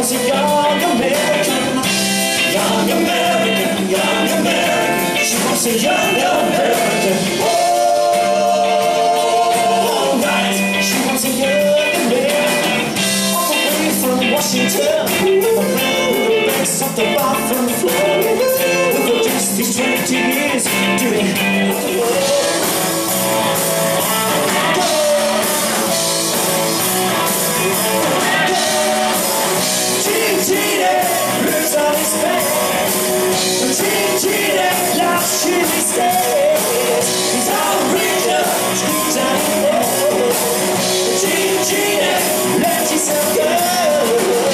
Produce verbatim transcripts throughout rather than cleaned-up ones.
wants a young American, young American, young American. She wants a young American. Oh, right. She wants a young American. All the way from Washington, a man who begs off the bathroom floor. Who will just these twenty years doing the work. Lives on his face. Teen Genie loves chili steaks. He's outrageous, he's animal. Teen Genie, let yourself go.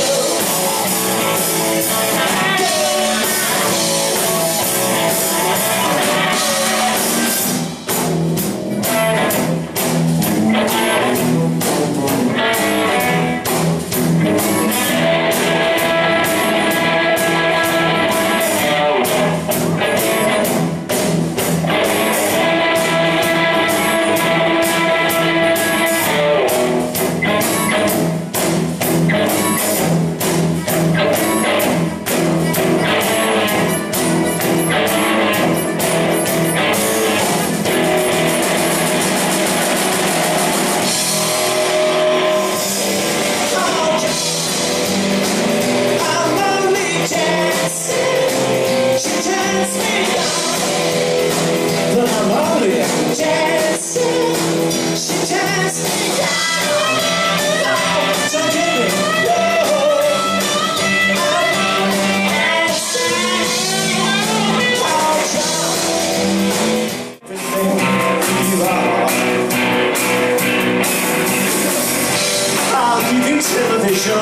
Television,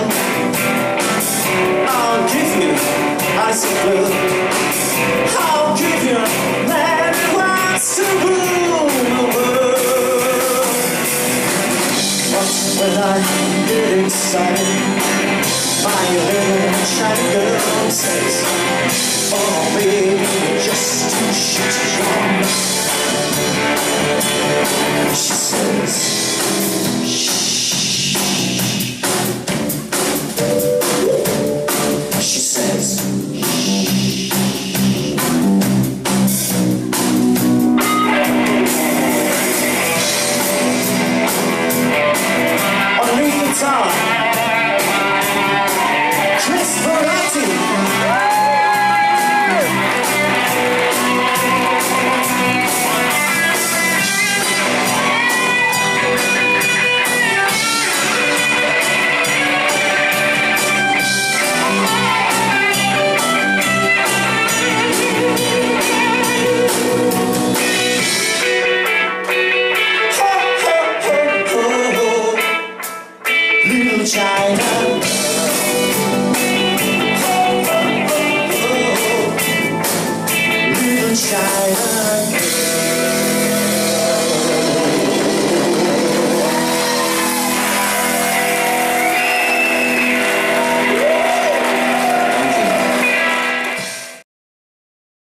I'll give you ice and blue. I'll give you man who wants to rule the world. But when I get inside, my little shiny girl says, oh baby, you're just too shit young. She says,